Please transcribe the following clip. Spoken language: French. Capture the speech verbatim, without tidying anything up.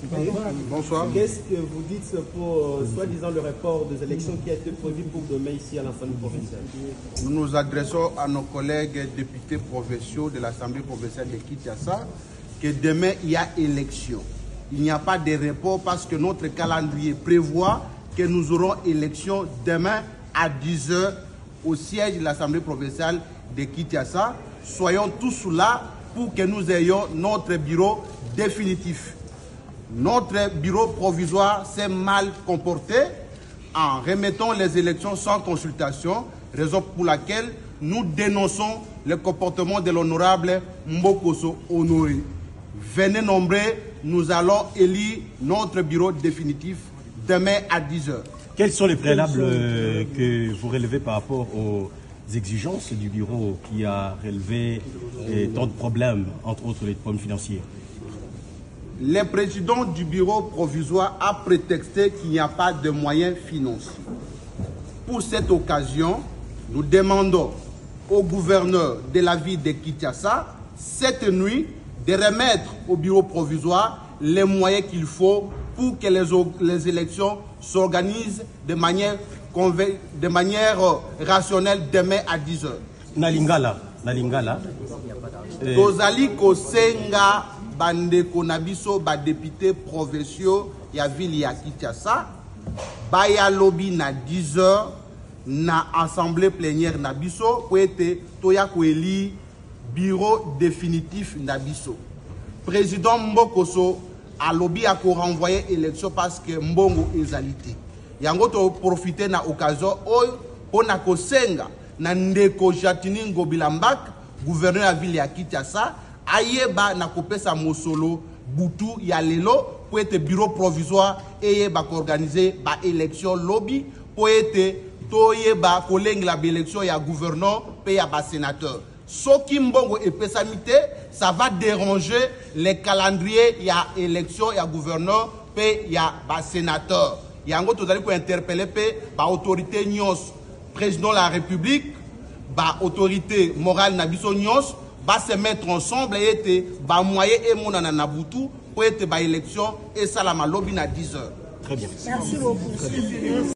Bonsoir. Qu'est-ce que vous dites pour, euh, soi-disant, le report des élections qui a été prévu pour demain ici à l'Assemblée provinciale? Nous nous adressons à nos collègues députés provinciaux de l'Assemblée provinciale de Kinshasa que demain il y a élection. Il n'y a pas de report parce que notre calendrier prévoit que nous aurons élection demain à dix heures au siège de l'Assemblée provinciale de Kinshasa. Soyons tous là pour que nous ayons notre bureau définitif. Notre bureau provisoire s'est mal comporté en remettant les élections sans consultation, raison pour laquelle nous dénonçons le comportement de l'honorable Mbokoso Honoré. Venez nombreux, nous allons élire notre bureau définitif demain à dix heures. Quels sont les préalables euh, que vous relevez par rapport aux exigences du bureau qui a relevé eh, tant de problèmes, entre autres les problèmes financiers? Le président du bureau provisoire a prétexté qu'il n'y a pas de moyens financiers. Pour cette occasion, nous demandons au gouverneur de la ville de Kinshasa, cette nuit, de remettre au bureau provisoire les moyens qu'il faut pour que les, les élections s'organisent de manière, de manière rationnelle demain à dix heures. Nalingala, Nalingala. Tozali kosenga bandeko na biso ba député provinciaux ya ville ya Kinshasa baya lobby na dix heures na assemblée plénière na biso po ete toya ko eli bureau définitif na biso. Président Mbokoso a lobby a ko renvoyer élection parce que mbongo ezalité. Yango to profiter na occasion oyo pona ko senga na ndeko Jatini Ngobilambak gouverneur ya ville ya Kinshasa ayeba na kopesa mosolo butu ya lelo pour être bureau provisoire et ba organiser ba élection lobby pour être toyeba kolengla ba élection ya gouverneur pe ya ba sénateur. Soki mbongo epesamite, ça va déranger les calendriers ya élection ya gouverneur pe ya ba sénateur. Yango tozali ko interpeller pe ba autorité nyos, président de la République, ba autorité morale na biso nyos va se mettre ensemble et être ba moyen et mon nabutu pour être ba élection et ça la lobby à dix heures. Très bien. Merci beaucoup.